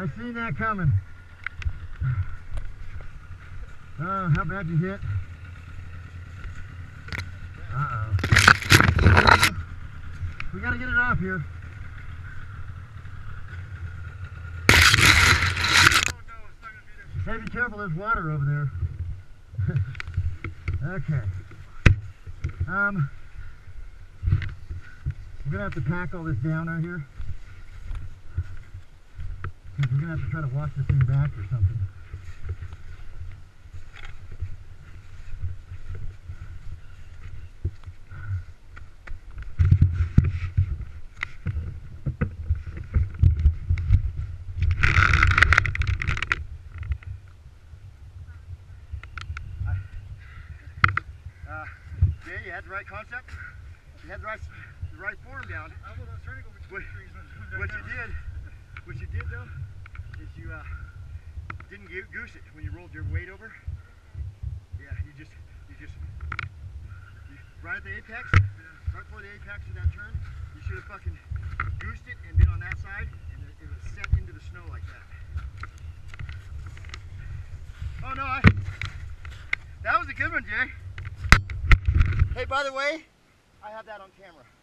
I seen that coming. Oh, how bad you hit? Uh-oh. We gotta get it off here. Hey, be careful, there's water over there. Okay. We're gonna have to pack all this down out here. Because we're gonna have to try to wash this thing back or something. Jay, you had the right concept. You had the right form down. I was trying to go between trees. What you did though, is you didn't goose it when you rolled your weight over. Yeah, you right at the apex, right before the apex of that turn, you should have fucking goosed it and been on that side, and it was set into the snow like that. Oh no, that was a good one, Jay. Hey, by the way, I have that on camera.